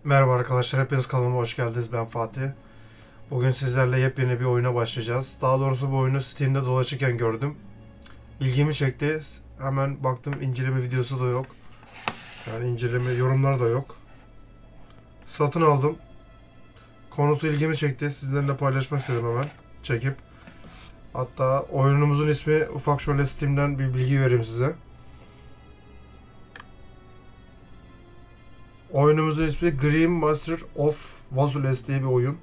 Merhaba arkadaşlar, hepiniz kanalıma hoş geldiniz. Ben Fatih. Bugün sizlerle yepyeni bir oyuna başlayacağız. Daha doğrusu bu oyunu Steam'de dolaşırken gördüm. İlgimi çekti. Hemen baktım, inceleme videosu da yok. Yani inceleme, yorumlar da yok. Satın aldım. Konusu ilgimi çekti. Sizlerle paylaşmak istedim hemen. Çekip. Hatta oyunumuzun ismi, ufak şöyle Steam'den bir bilgi vereyim size. Oyunumuzun ismi Grim Master of Vazules diye bir oyun.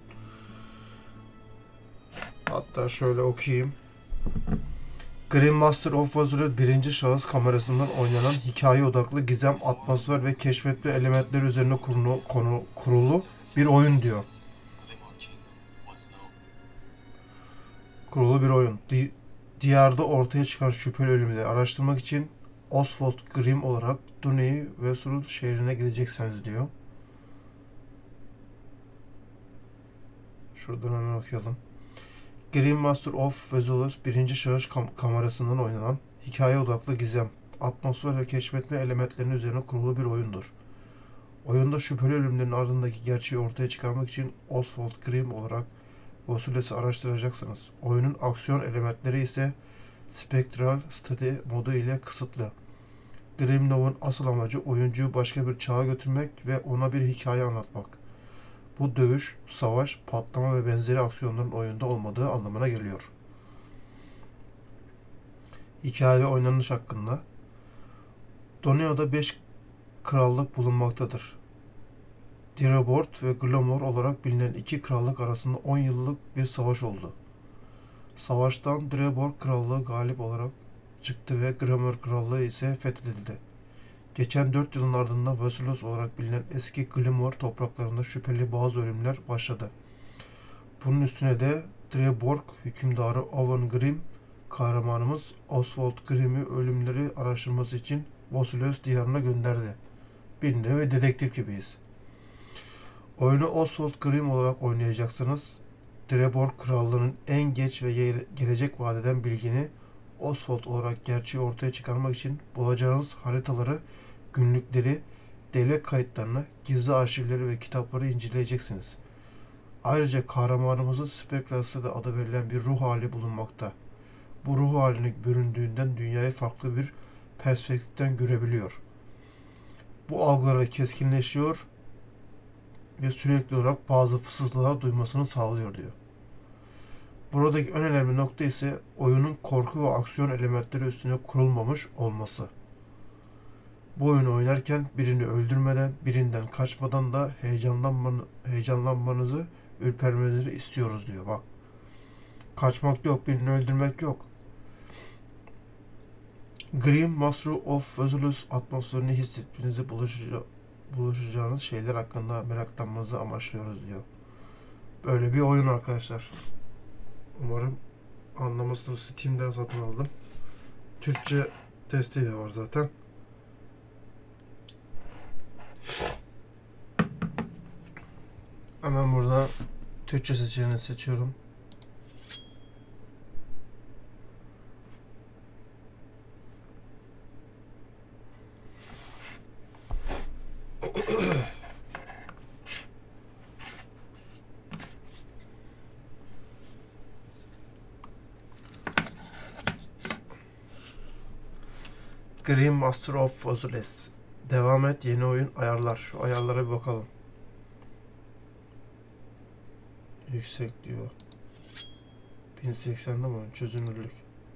Hatta şöyle okuyayım. Grim Master of Vazules birinci şahıs kamerasından oynanan hikaye odaklı gizem, atmosfer ve keşfetme elementleri üzerine kurulu bir oyun diyor. Kurulu bir oyun. Diyarda ortaya çıkan şüpheli ölümleri araştırmak için Oswald Grimm olarak Dunay Vasul şehrine gideceksiniz diyor. Şuradan hemen okuyalım. Grim Master of Vazules birinci şahıs kamerasından oynanan hikaye odaklı gizem, atmosfer ve keşfetme elementlerinin üzerine kurulu bir oyundur. Oyunda şüpheli ölümlerin ardındaki gerçeği ortaya çıkarmak için Oswald Grimm olarak Vasules'i araştıracaksınız. Oyunun aksiyon elementleri ise Spectral Study modu ile kısıtlı. Grimnov'un asıl amacı oyuncuyu başka bir çağa götürmek ve ona bir hikaye anlatmak. Bu dövüş, savaş, patlama ve benzeri aksiyonların oyunda olmadığı anlamına geliyor. Hikaye ve oynanış hakkında. Donio'da 5 krallık bulunmaktadır. Dreborth ve Glamour olarak bilinen iki krallık arasında 10 yıllık bir savaş oldu. Savaştan Dreborth krallığı galip olarak çıktı ve Glamour krallığı ise fethedildi. Geçen 4 yılın ardından Vazulos olarak bilinen eski Glamour topraklarında şüpheli bazı ölümler başladı. Bunun üstüne de Dreborg hükümdarı Owen Grimm kahramanımız Oswald Grimm'i ölümleri araştırması için Vazulos diyarına gönderdi. Bir nevi dedektif gibiyiz. Oyunu Oswald Grimm olarak oynayacaksınız. Dreborg Krallığı'nın en geç ve gelecek vadeden bilgini Oswald olarak gerçeği ortaya çıkarmak için bulacağınız haritaları, günlükleri, devlet kayıtlarını, gizli arşivleri ve kitapları inceleyeceksiniz. Ayrıca kahramanımızın Spectras'ta da adı verilen bir ruh hali bulunmakta. Bu ruh halini büründüğünden dünyayı farklı bir perspektiften görebiliyor. Bu algıları keskinleşiyor ve sürekli olarak bazı fısıltılar duymasını sağlıyor diyor. Buradaki en önemli nokta ise oyunun korku ve aksiyon elementleri üstüne kurulmamış olması. Bu oyunu oynarken birini öldürmeden, birinden kaçmadan da heyecanlanmanızı, ürpermenizi istiyoruz diyor. Bak, kaçmak yok, birini öldürmek yok. Grim Master of Vazules atmosferini hissetmenizi buluşacağınız şeyler hakkında meraklanmanızı amaçlıyoruz diyor. Böyle bir oyun arkadaşlar. Umarım anlamışsınız. Steam'den satın aldım. Türkçe desteği de var zaten. Hemen burada Türkçe seçeneğini seçiyorum. Grim Master of Vazules. Devam et, yeni oyun, ayarlar. Şu ayarlara bir bakalım. Yüksek diyor. 1080'de mi? Çözünürlük.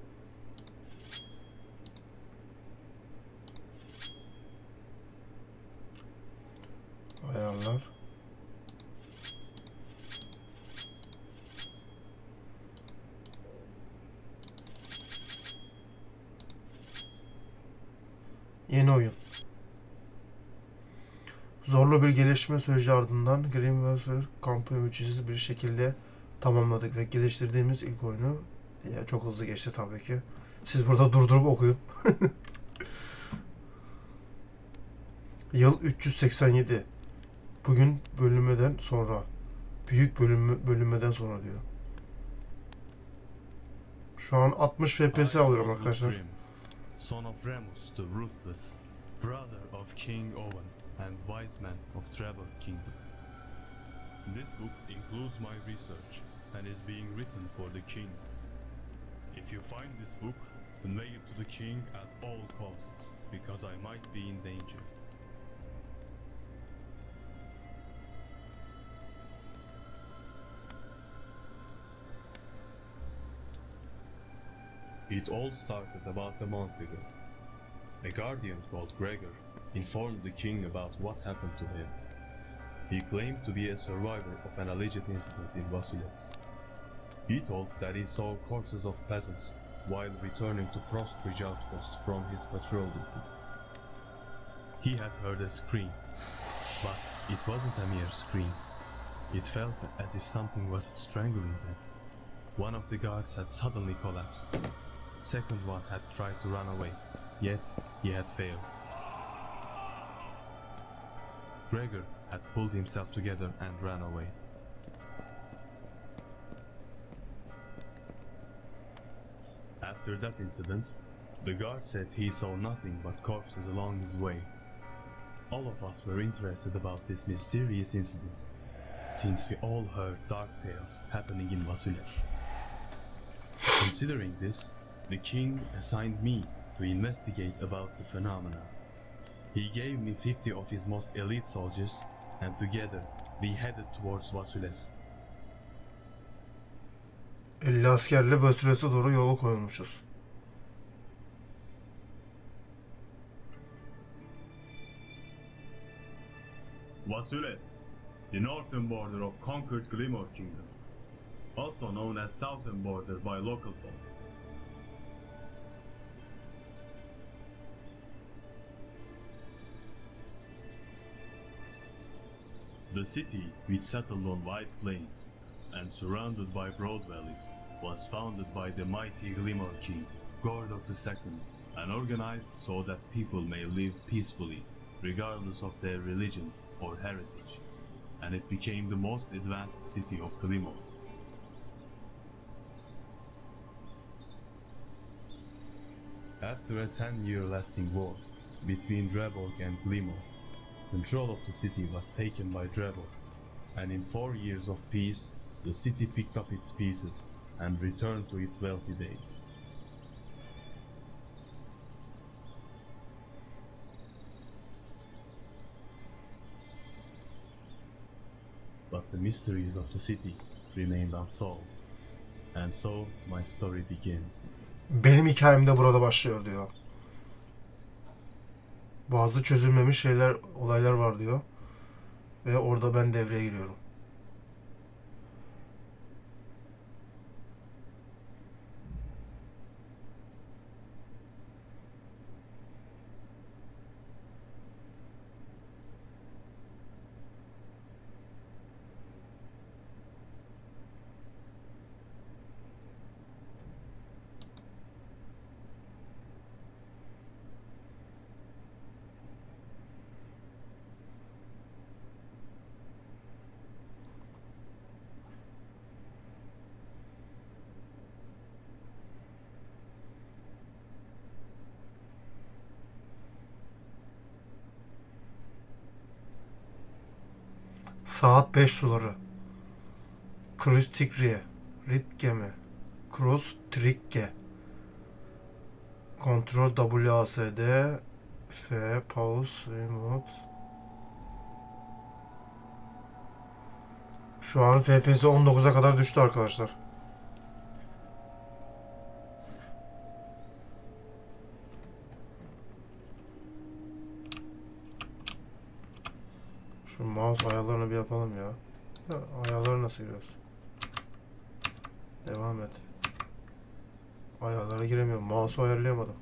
Ayarlar. Yeni oyun. Zorlu bir gelişme süreci ardından Grim Vasul kampı ümitsiz bir şekilde tamamladık ve geliştirdiğimiz ilk oyunu çok hızlı geçti tabii ki. Siz burada durdurup okuyun. Yıl 387. Bugün bölünmeden sonra. Büyük bölünmeden sonra diyor. Şu an 60 FPS alıyorum arkadaşlar. Son of Remus the Ruthless, brother of King Owen and wise men of Trevor Kingdom. This book includes my research and is being written for the king. If you find this book, convey it to the king at all costs, because I might be in danger. It all started about a month ago. A guardian called Gregor informed the king about what happened to him. He claimed to be a survivor of an alleged incident in Vasiles. He told that he saw corpses of peasants while returning to Frostridge Outpost from his patrol duty. He had heard a scream, but it wasn't a mere scream. It felt as if something was strangling him. One of the guards had suddenly collapsed. Second one had tried to run away, yet he had failed. Gregor had pulled himself together and ran away. After that incident, the guard said he saw nothing but corpses along his way. All of us were interested about this mysterious incident, since we all heard dark tales happening in Vasiles. Considering this, the king assigned me to investigate about the phenomena. He gave me 50 of his most elite soldiers, and together we headed towards Vasiles. 50 askerle Vasiles'e doğru yola koyulmuşuz. Vasiles, the northern border of conquered Glimmer Kingdom, also known as southern border by local folk. The city, which settled on wide plains and surrounded by broad valleys, was founded by the mighty Glimmer King, Gordok II, and organized so that people may live peacefully, regardless of their religion or heritage, and it became the most advanced city of Glimmer. After a 10-year lasting war between Dreborg and Glimmer, control of the city was taken by Dreborg, and in 4 years of peace, the city picked up its pieces and returned to its wealthy days. But the mysteries of the city remained unsolved, and so my story begins. Benim hikayem de burada başlıyor diyor. Bazı çözülmemiş şeyler, olaylar var diyor. Ve orada ben devreye giriyorum. Saat 5 suları. Kruz Tigriye. Ritgeme. Cross Trikke. Kontrol WASD. F. Pause. Remote. Şu an FPS 19'a kadar düştü arkadaşlar. Şu mouse ayarlarını bir yapalım ya. Ayarları nasıl giriyoruz? Devam et. Ayarlara giremiyorum. Mouse'u ayarlayamadım.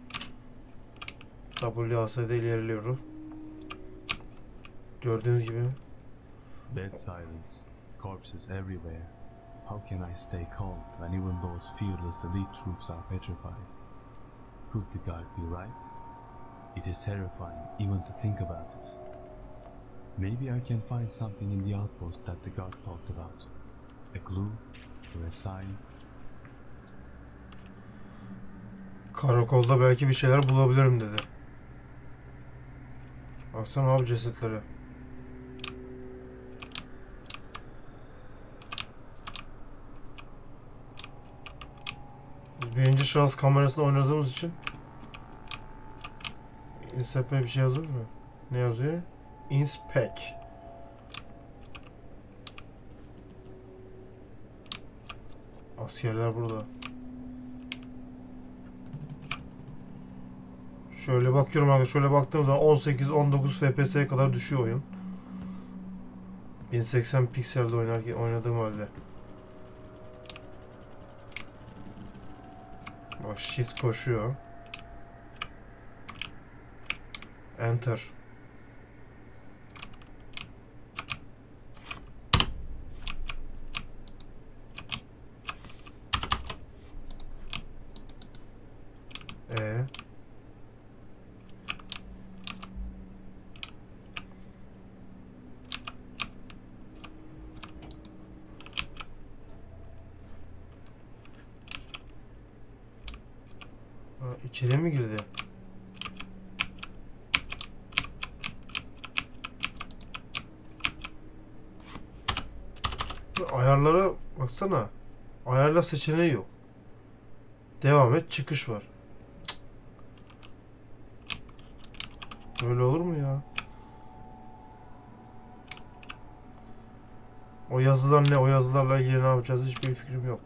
WASD ilerliyorum. Gördüğünüz gibi. Dead silence, corpses everywhere. How can I stay calm when even those fearless elite troops are petrified? Could the guard be right? It is terrifying even to think about it. Maybe I can find something in the outpost that the guard talked about. A clue or a sign. Karakolda belki bir şeyler bulabilirim dedi. Baksana abi cesetlere. Biz birinci şahıs kamerasında oynadığımız için inspect bir şey yazıyor mu? Ne yazıyor? Inspect. Askerler burada. Şöyle bakıyorum arkadaşlar. Şöyle baktığım zaman 18-19 FPS'ye kadar düşüyor oyun. 1080 pikselde oynadığım halde. Bak shift koşuyor. Enter. İçeri mi girdi? Ayarlara baksana. Ayarla seçeneği yok. Devam et, çıkış var. Böyle olur mu ya? O yazılar ne? O yazılarla ilgili ne yapacağız? Hiçbir fikrim yok.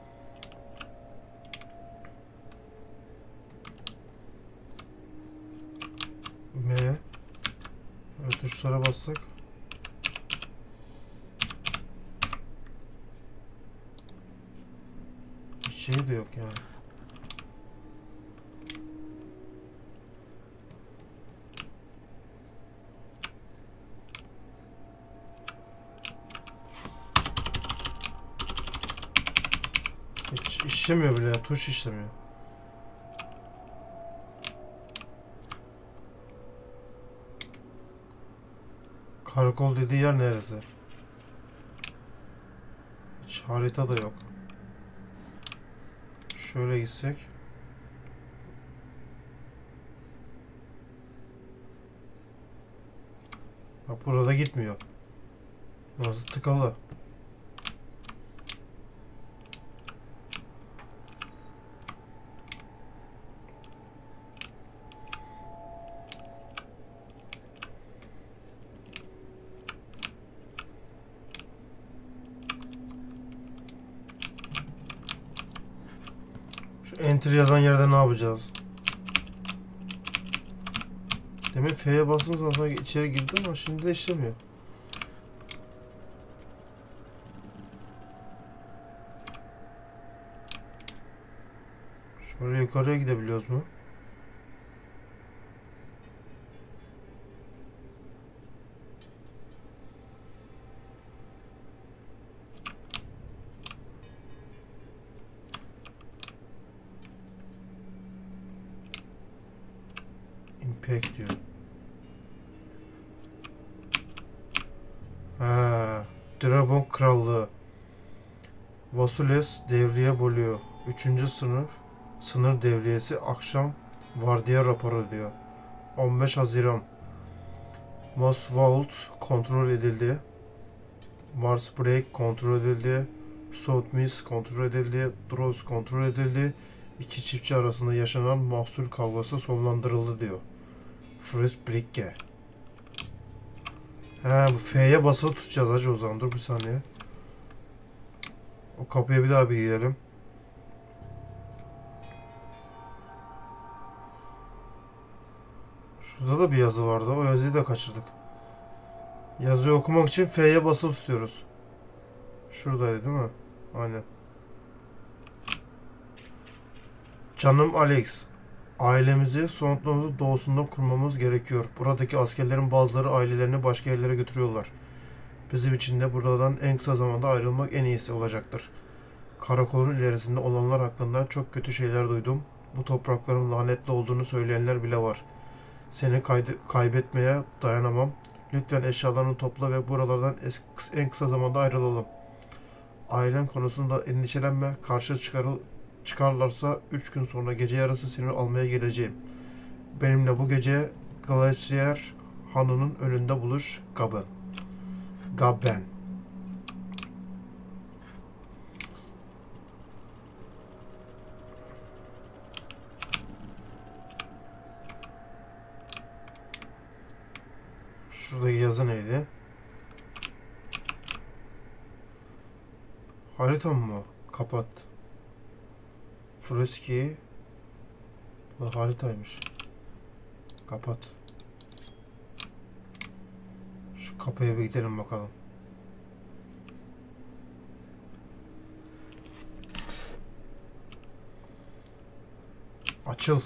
M. Evet, tuşlara bassak. Hiç şey de yok yani. Hiç işlemiyor bile ya. Tuş işlemiyor. Karakol dediği yer neresi? Hiç harita da yok. Şöyle gitsek. Bak burada gitmiyor. Burası tıkalı. Şu enter yazan yerde ne yapacağız? Demek F'ye bastığım zaman içeri girdi ama şimdi de işlemiyor. Şöyle yukarıya gidebiliyoruz mu? Impact diyor. Ha, Dragon Krallığı. Vasules devriye bölüyor. 3. sınır devriyesi akşam vardiya raporu diyor. 15 Haziran. Mosvault kontrol edildi. Mars Break kontrol edildi. Southmiss kontrol edildi. Droz kontrol edildi. İki çiftçi arasında yaşanan mahsul kavgası sonlandırıldı diyor. Fris Bricke. He, bu F'ye basılı tutacağız hacı o zaman. Dur bir saniye. O kapıya bir daha bir gidelim. Şurada da bir yazı vardı. O yazıyı da kaçırdık. Yazıyı okumak için F'ye basılı tutuyoruz. Şuradaydı değil mi? Aynen. Canım Alex. Ailemizi Soğutluğumuzun doğusunda kurmamız gerekiyor. Buradaki askerlerin bazıları ailelerini başka yerlere götürüyorlar. Bizim için de buradan en kısa zamanda ayrılmak en iyisi olacaktır. Karakolun ilerisinde olanlar hakkında çok kötü şeyler duydum. Bu toprakların lanetli olduğunu söyleyenler bile var. Seni kaybetmeye dayanamam. Lütfen eşyalarını topla ve buralardan en kısa zamanda ayrılalım. Ailen konusunda endişelenme. Karşı çıkarlarsa 3 gün sonra gece yarısı seni almaya geleceğim. Benimle bu gece Glacier Hanı'nın önünde buluş Gaben. Gaben. Şuradaki yazı neydi? Harita mı? Kapat. Freski. Bu haritaymış. Kapat. Şu kapıya bir gidelim bakalım. Açıl.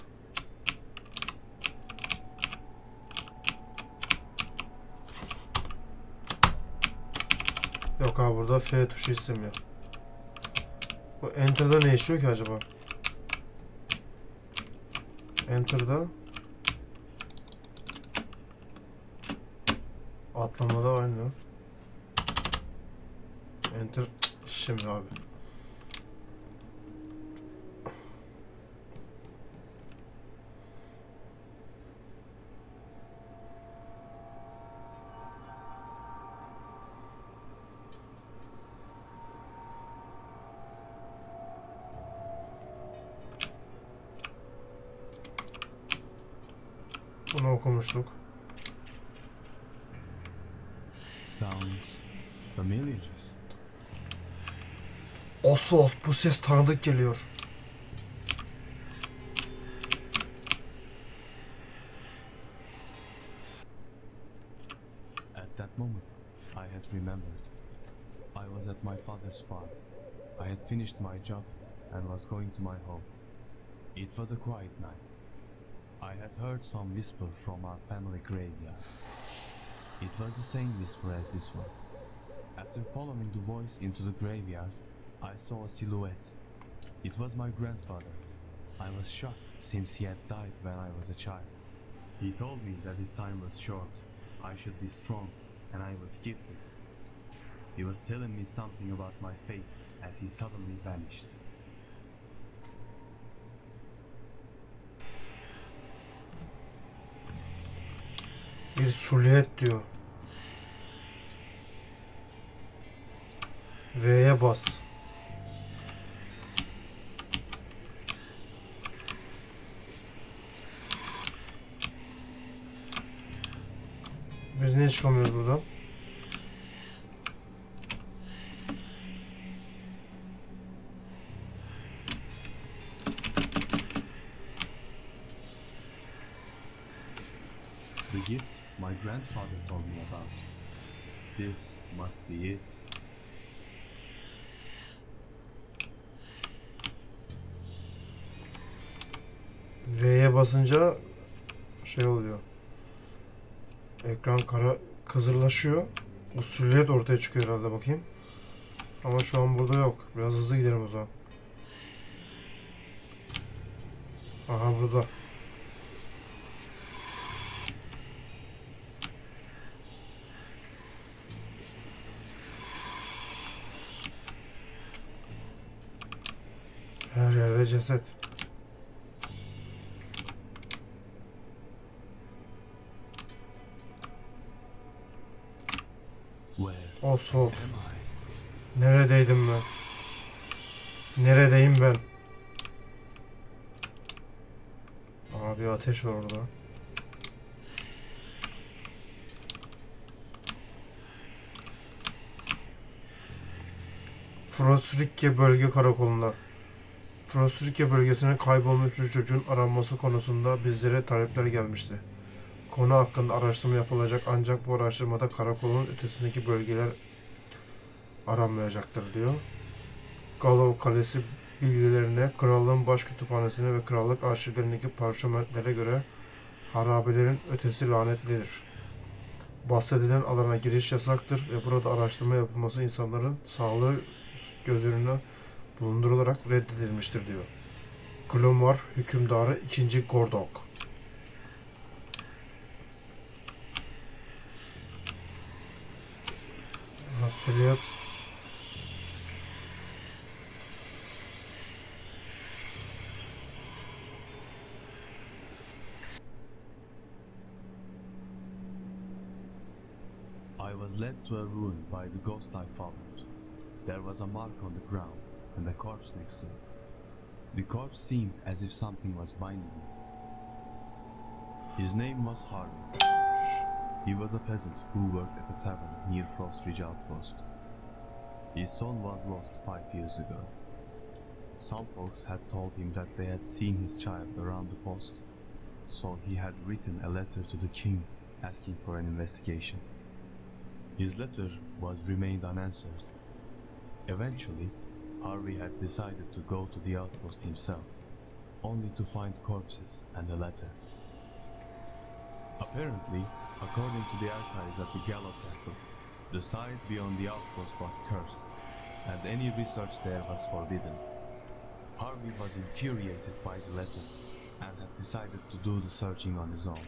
Yok abi, burada F tuşu istemiyor. Bu Enter'da ne işiyor ki acaba? Enter'da atlamada aynı. Enter şimdi abi. Bunu okumuştuk. Sounds familiar. Oswald, bu ses tanıdık geliyor. At that moment, I had remembered. I was at my father's farm. I had finished my job and was going to my home. It was a quiet night. I had heard some whisper from our family graveyard. It was the same whisper as this one. After following the voice into the graveyard, I saw a silhouette. It was my grandfather. I was shocked since he had died when I was a child. He told me that his time was short. I should be strong, and I was gifted. He was telling me something about my fate as he suddenly vanished. Bir silüet diyor. V'ye bas. Biz niye çıkamıyoruz buradan? The gift my grandfather told me about. This must be it. V'ye basınca şey oluyor. Ekran kızırlaşıyor. Bu silüet ortaya çıkıyor herhalde, bakayım. Ama şu an burada yok. Biraz hızlı gidelim o zaman. Aha, burada. Her yerde ceset. Where Oswald. am I? Neredeydim ben? Neredeyim ben? Aa, bir ateş var orada. Frostryke bölge karakolunda. Frostryke bölgesine kaybolmuş bir çocuğun aranması konusunda bizlere talepler gelmişti. Konu hakkında araştırma yapılacak, ancak bu araştırmada karakolun ötesindeki bölgeler aranmayacaktır diyor. Galov Kalesi bilgilerine, krallığın baş kütüphanesine ve krallık arşivlerindeki parşömentlere göre harabelerin ötesi lanetlidir. Bahsedilen alana giriş yasaktır ve burada araştırma yapılması insanların sağlığı göz önüne bulundurularak reddedilmiştir diyor. Glomar hükümdarı 2. Gordok. Silüet. I was led to a ruin by the ghost I followed. There was a mark on the ground and a corpse next to it. The corpse seemed as if something was binding him. His name was Harvey. He was a peasant who worked at a tavern near Frost Ridge Outpost. His son was lost 5 years ago. Some folks had told him that they had seen his child around the post, so he had written a letter to the king asking for an investigation. His letter was remained unanswered. Eventually, Harvey had decided to go to the outpost himself, only to find corpses and a letter. Apparently, according to the archives at the Gallo Castle, the site beyond the outpost was cursed, and any research there was forbidden. Harvey was infuriated by the letter, and had decided to do the searching on his own.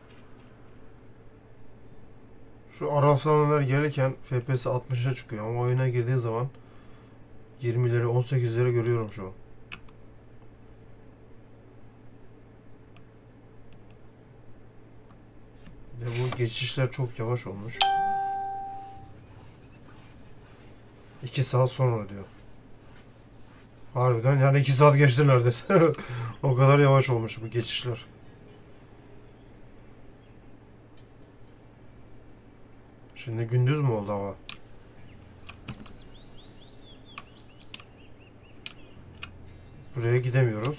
Şu ara sahneler gelirken FPS 60'a çıkıyor ama oyuna girdiğim zaman 20'leri 18'leri görüyorum şu an. Ve bu geçişler çok yavaş olmuş. 2 saat sonra diyor. Harbiden yani 2 saat geçti neredeyse. O kadar yavaş olmuş bu geçişler. Şimdi gündüz mü oldu hava? Buraya gidemiyoruz.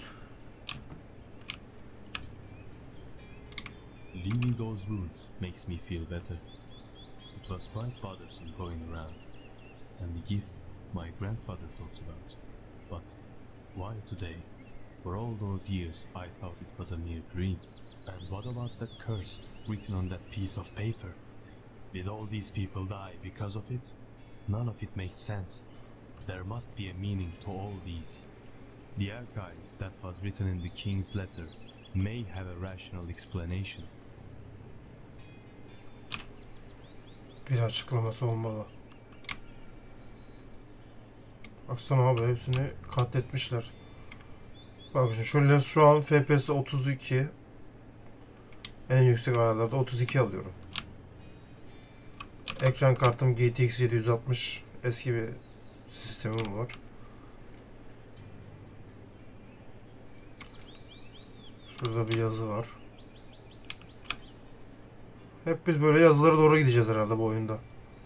Leaving those ruins makes me feel better. It was quite bothersome going around, and the gift my grandfather talked about. But why today? For all those years I thought it was a mere dream. And what about that curse written on that piece of paper? Did all these people die because of it? None of it makes sense. There must be a meaning to all these. The archives that was written in the king's letter may have a rational explanation. Bir açıklaması olmalı. Baksana abi hepsini katletmişler. Bak şimdi şöyle şu an FPS 32. En yüksek ayarlarda 32 alıyorum. Ekran kartım GTX 760 eski bir sistemim var. Şurada bir yazı var. Hep biz böyle yazılara doğru gideceğiz herhalde bu oyunda.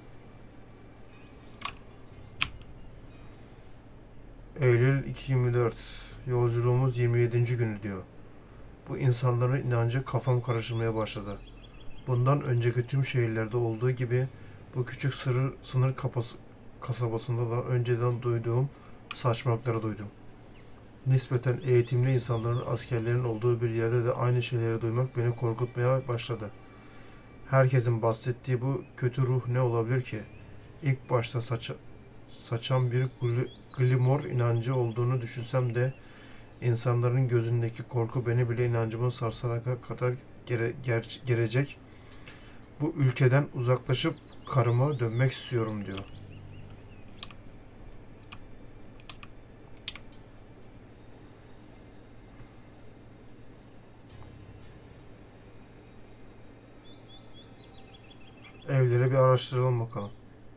Eylül 2024. Yolculuğumuz 27. günü diyor. Bu insanların inancı kafam karıştırmaya başladı. Bundan önceki tüm şehirlerde olduğu gibi bu küçük sınır kasabasında da önceden duyduğum saçmalıkları duydum. Nispeten eğitimli insanların, askerlerin olduğu bir yerde de aynı şeyleri duymak beni korkutmaya başladı. Herkesin bahsettiği bu kötü ruh ne olabilir ki? İlk başta saçan bir glimor inancı olduğunu düşünsem de insanların gözündeki korku beni bile inancımı sarsarak kadar gelecek. Bu ülkeden uzaklaşıp karıma dönmek istiyorum diyor. Evleri bir araştıralım bakalım.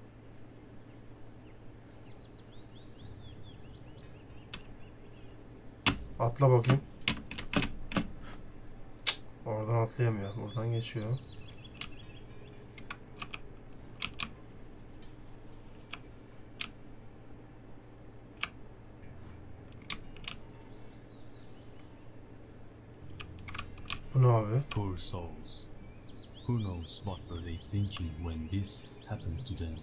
Atla bakayım. Oradan atlayamıyor. Buradan geçiyor. Bu ne abi? Poor souls. Who knows what were they thinking when this happened to them?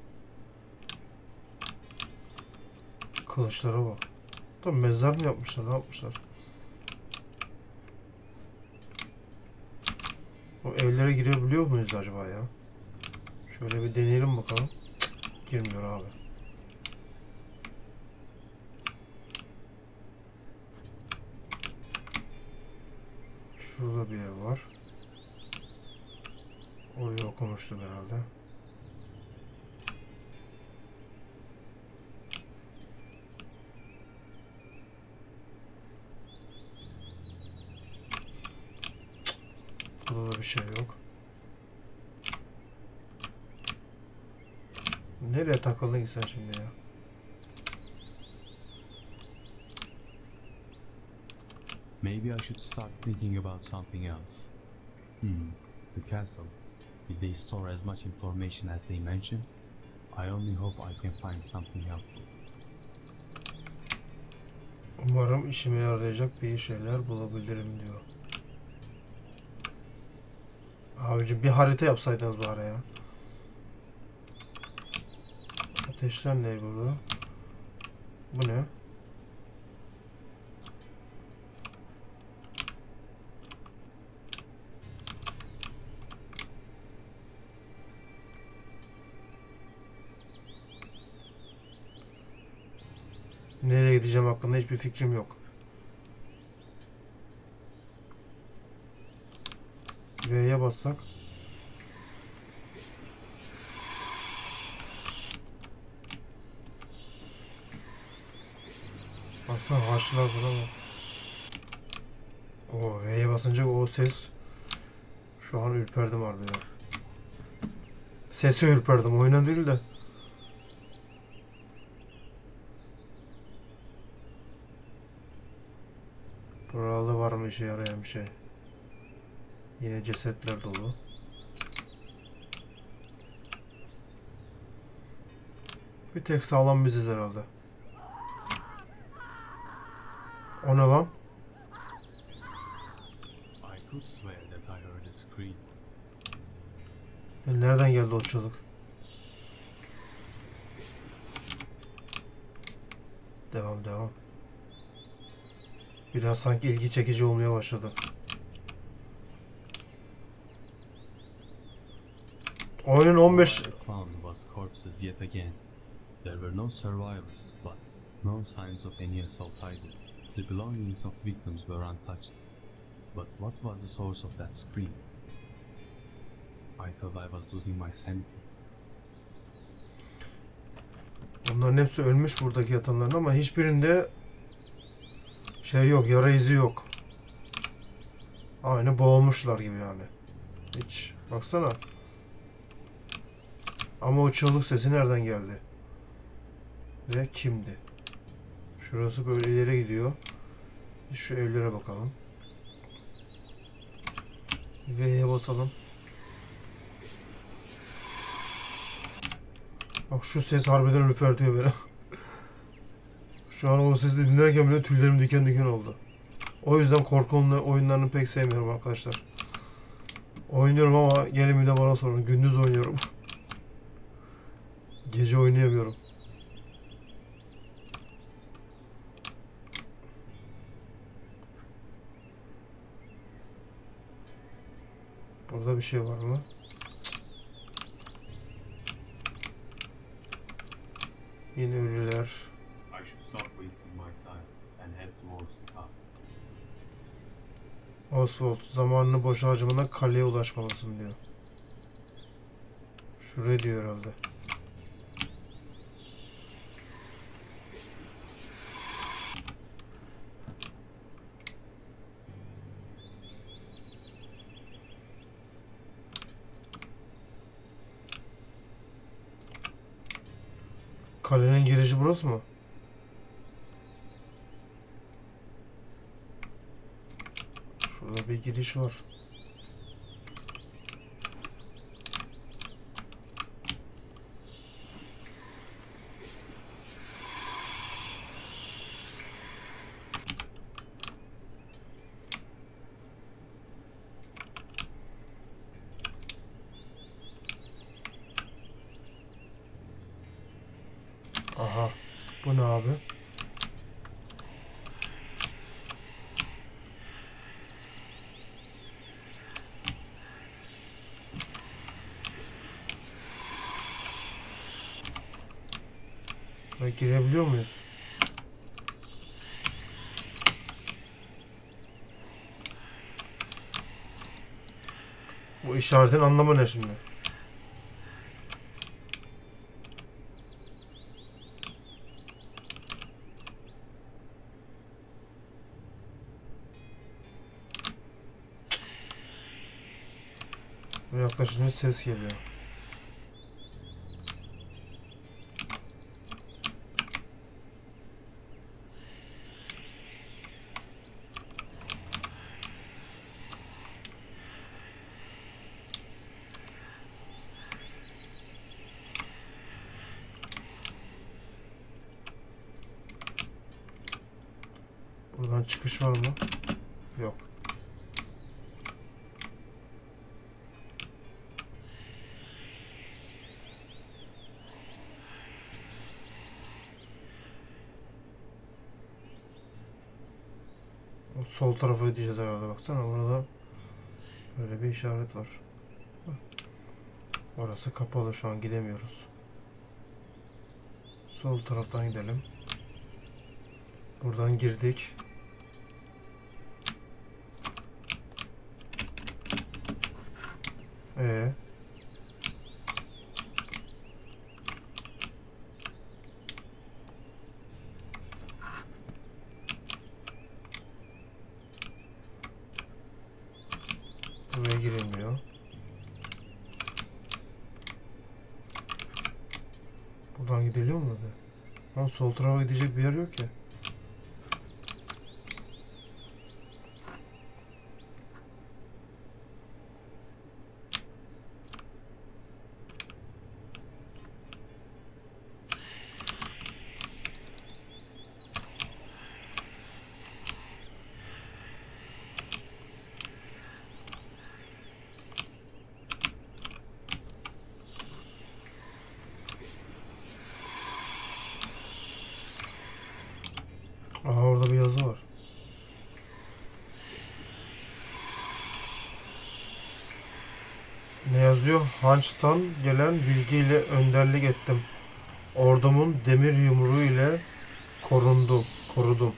Kılıçlara bak. Tabii mezar mı yapmışlar? Ne yapmışlar? O evlere girebiliyor muyuz acaba ya? Şöyle bir deneyelim bakalım. Girmiyor abi. Şurada bir ev var. Orayı okumuştuk herhalde. Burada da bir şey yok. Nereye takıldın ki sen şimdi ya? Maybe I should start thinking about something else. The castle. Did they store as much information as they mentioned? I only hope I can find something helpful. Umarım işime yarayacak bir şeyler bulabilirim diyor. Abicim bir harita yapsaydınız bari ya. Ateşler ne burada? Bu ne? Nereye gideceğim hakkında hiçbir fikrim yok. V'ye bassak. Baksana haşlar falan var. O V'ye basınca o ses. Şu an ürperdim harbiden. Sese ürperdim, oyuna değil de. Burada var mı işe yarayan bir şey? Yine cesetler dolu. Bir tek sağlam biziz herhalde. O ne lan? I could swear that I heard a scream. Nereden geldi o çığlık? Devam. Biraz sanki ilgi çekici olmaya başladı. Oyunun 15... All I found was corpses yet again. There were no survivors, but no signs of any assault either. The belongings of victims were untouched. But what was the source of that scream? I thought I was losing my sanity. Onların hepsi ölmüş buradaki yatanların ama hiçbirinde şey yok, yara izi yok. Aynı boğulmuşlar gibi yani. Hiç. Baksana. Ama o çığlık sesi nereden geldi? Ve kimdi? Şurası böyle ileri gidiyor. Şu evlere bakalım. V'ye basalım. Bak şu ses harbiden ürpertiyor beni. Şu an o sesi dinlerken bile tüylerim diken diken oldu. O yüzden korku oyunlarını pek sevmiyorum arkadaşlar. Oynuyorum ama gelin bir de bana sorun. Gündüz oynuyorum. Gece oynayamıyorum. Burada bir şey var mı? Yine ölüler. I should stop wasting my time and head towards the castle. Oswald, zamanını boş harcamadan kaleye ulaşmalısın diyor. Şuraya diyor herhalde. Kalenin girişi burası mı? Şurada bir giriş var. Aha. Bu ne abi? Buraya girebiliyor muyuz? Bu işaretin anlamı ne şimdi? Yaklaşınca ses geliyor. Buradan çıkış var mı? Yok. O sol tarafa gideceğiz herhalde, baksana burada öyle bir işaret var. Orası kapalı, şu an gidemiyoruz. Sol taraftan gidelim. Buradan girdik. Buraya girilmiyor. Buradan gidiliyor mu? Ama sol tarafa gidecek bir yer yok ki. Aha, orada bir yazı var. Ne yazıyor? Hanç'tan gelen bilgiyle önderlik ettim. Ordumun demir yumruğu ile korudum.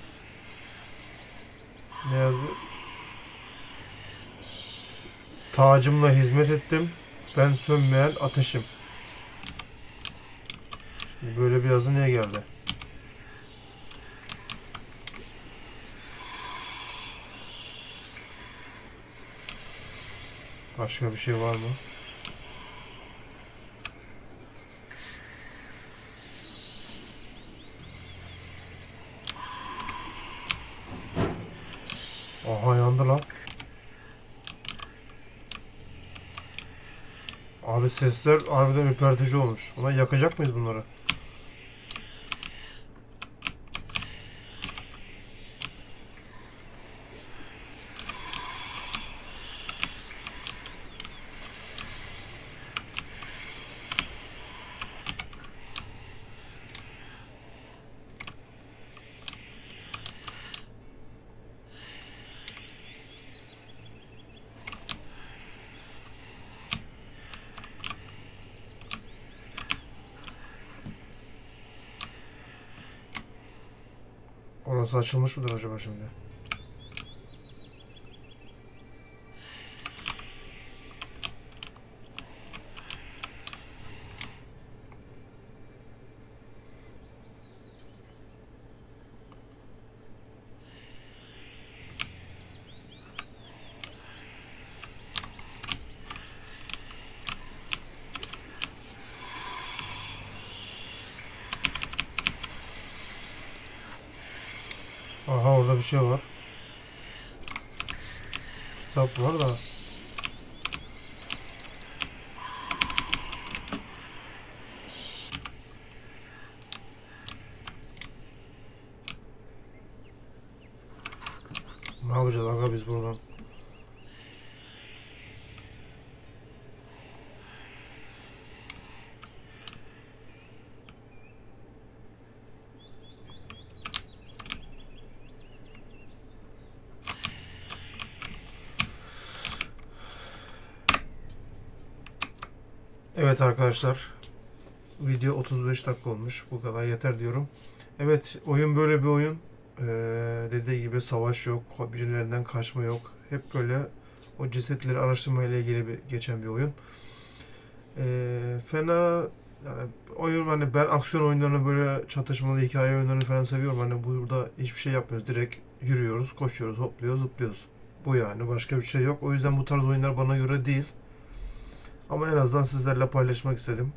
Ne yazıyor? Tacımla hizmet ettim. Ben sönmeyen ateşim. Şimdi böyle bir yazı niye geldi? Başka bir şey var mı? Aha, yandı lan. Abi sesler harbiden ürpertici olmuş. Ulan yakacak mıyız bunları? Orası açılmış mıdır acaba şimdi? Aha, orada bir şey var. Kitap var da. Ne yapacağız aga biz buradan? Evet arkadaşlar, video 35 dakika olmuş, bu kadar yeter diyorum. Evet, oyun böyle bir oyun. Dediği gibi savaş yok, birilerinden kaçma yok. Hep böyle o cesetleri araştırma ile ilgili geçen bir oyun. Fena yani oyun, hani ben aksiyon oyunlarını, böyle çatışmalı hikaye oyunlarını falan seviyorum. Hani burada hiçbir şey yapmıyoruz, direkt yürüyoruz, koşuyoruz, hopluyoruz, zıplıyoruz. Bu yani, başka bir şey yok. O yüzden bu tarz oyunlar bana göre değil. Ama en azından sizlerle paylaşmak istedim.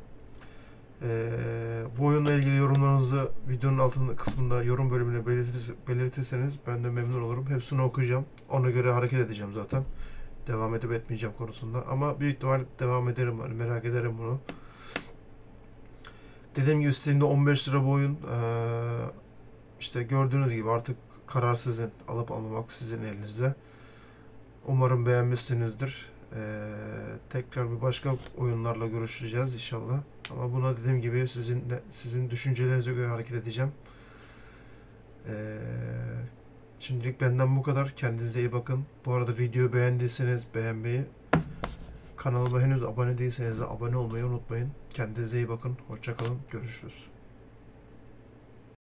Bu oyunla ilgili yorumlarınızı videonun altında kısmında yorum bölümüne belirtirseniz ben de memnun olurum. Hepsini okuyacağım. Ona göre hareket edeceğim zaten. Devam edip etmeyeceğim konusunda. Ama büyük ihtimal devam ederim. Hani merak ederim bunu. Dediğim gibi Steam'de 15 lira bu oyun. İşte gördüğünüz gibi artık karar sizin. Alıp almamak sizin elinizde. Umarım beğenmişsinizdir. Tekrar bir başka oyunlarla görüşeceğiz inşallah. Ama buna dediğim gibi sizin düşüncelerinize göre hareket edeceğim. Şimdilik benden bu kadar. Kendinize iyi bakın. Bu arada videoyu beğendiyseniz beğenmeyi, kanalıma henüz abone değilseniz de abone olmayı unutmayın. Kendinize iyi bakın. Hoşça kalın. Görüşürüz.